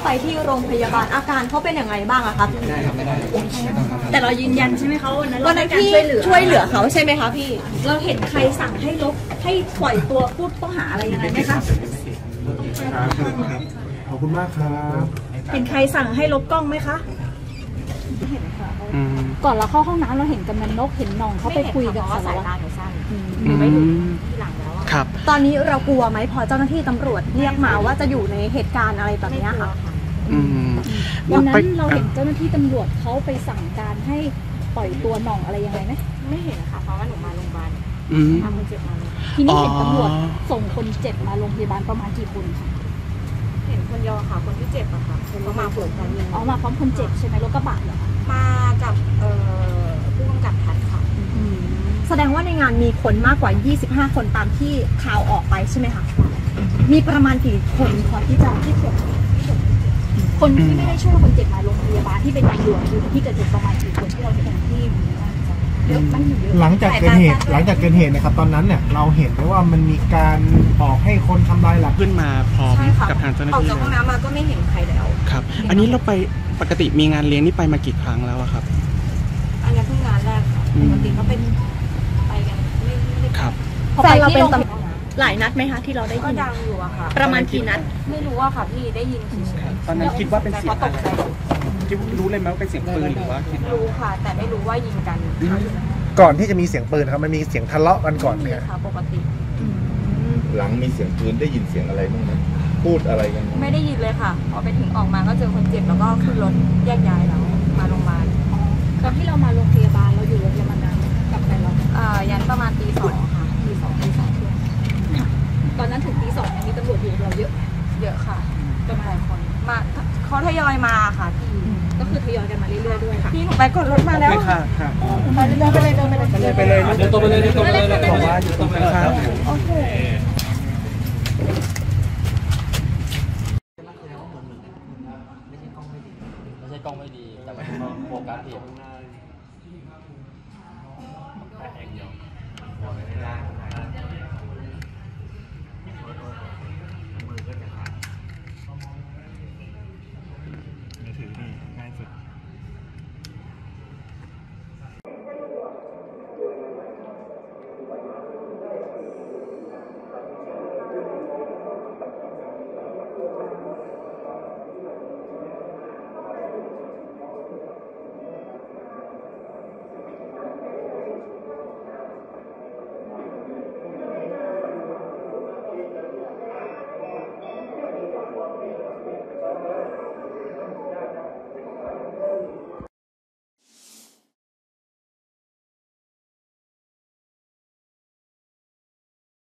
ไปที่โรงพยาบาลอาการเขาเป็นยังไงบ้างอะคะพี่แต่เรายืนยันใช่ไหมคะวันนั้นพี่ช่วยเหลือเขาใช่ไหมคะพี่เราเห็นใครสั่งให้ปล่อยตัวผู้ต้องหาอะไรยังไงไหมคะขอบคุณมากครับเห็นใครสั่งให้ลบกล้องไหมคะเห็นค่ะก่อนเราเข้าห้องน้ำเราเห็นกำนันนกเห็นน้องเขาไปคุยกับสารวัตรไม่ถึงที่หลังแล้วครับตอนนี้เรากลัวไหมพอเจ้าหน้าที่ตำรวจเรียกมาว่าจะอยู่ในเหตุการณ์อะไรแบบนี้ค่ะวันนั้นเราเห็นเจ้าหน้าที่ตำรวจเขาไปสั่งการให้ปล่อยตัวน้องอะไรยังไงไหมไม่เห็นค่ะเพราะว่าหนูมาโรงพยาบาลพาคนเจ็บมาทีนี้เห็นตำรวจส่งคนเจ็บมาโรงพยาบาลประมาณกี่คนคะเห็นคนเดียวค่ะคนที่เจ็บอะค่ะเขามาพร้อมกันมาพร้อมคนเจ็บใช่ไหมรถกระบะเหรอมากับผู้กำกับทัดค่ะแสดงว่าในงานมีคนมากกว่า25คนตามที่ข่าวออกไปใช่ไหมคะมีประมาณกี่คนพอที่จะคนที่ไม่ได้ช่วยคนเจ็บมาโรงพยาบาลที่เป็นตำรวจอยู่ที่เกิดเหตุประมาณกี่คนที่เราเห็นที่เยอะมันอยู่เยอะหลังจากเกิดเหตุนะครับตอนนั้นเนี่ยเราเห็นไหมว่ามันมีการบอกให้คนทำลายหลักขึ้นมาพร้อมกับทางเจ้าหน้าที่ออกจากห้องน้ำมาก็ไม่เห็นใครแล้วครับอันนี้เราไปปกติมีงานเลี้ยงนี่ไปมากี่ครั้งแล้วครับอันนี้เพิ่งงานแรกค่ะปกติเขาเป็นไปกันไม่ครับแฟนเราเป็นหลายนัดไหมคะที่เราได้ยินก็ดังอยู่อะค่ะประมาณกี่นัดไม่รู้อะค่ะพี่ได้ยินตอนนั้นคิดว่าเป็นเสียงอะไรคิดรู้เลยไหมว่าเป็นเสียงปืนหรือว่าคิดรู้ค่ะแต่ไม่รู้ว่ายิงกันก่อนที่จะมีเสียงปืนครับมันมีเสียงทะเลาะกันก่อนไหมค่ะปกติหลังมีเสียงปืนได้ยินเสียงอะไรบ้างไหมพูดอะไรกันไม่ได้ยินเลยค่ะพอไปถึงออกมาก็เจอคนเจ็บแล้วก็ขึ้นรถแยกย้ายแล้วมาโรงพยาบาลตอนที่เรามาโรงพยาบาลเราอยู่โรงพยาบาลนานกับแฟนเรายันประมาณตี 2ค่ะตี 2 ตอนนั้นถึงตี 2มีตำรวจอยู่เราเยอะค่ะประมาณคนมาเขาทยอยมาค่ะพี่ก็คือทยอยกันมาเรื่อยๆด้วยค่ะพี่หนูไปกดรถมาแล้วค่ะไปเลยเดินไปเลยเดินตัวไปเลยบอกว่าอยู่ตรงข้างโอเค